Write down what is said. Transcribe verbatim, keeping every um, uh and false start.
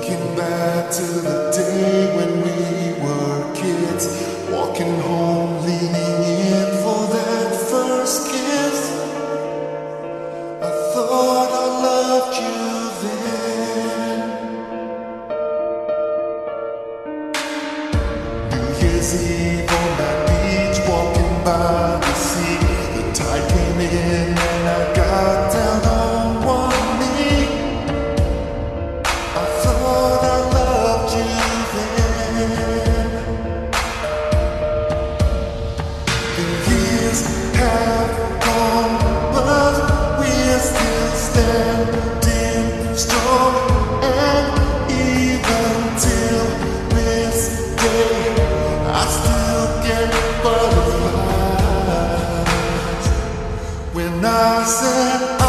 Thinking back to the day when we were kids, walking home, leaning in for that first kiss. I thought I loved you then. New Year's Eve on that beach, walking by the sea. The tide came in and I got down on one knee. I thought I loved you then. The years have gone, but we're still standing strong. And even till this day, I still get butterflies when I said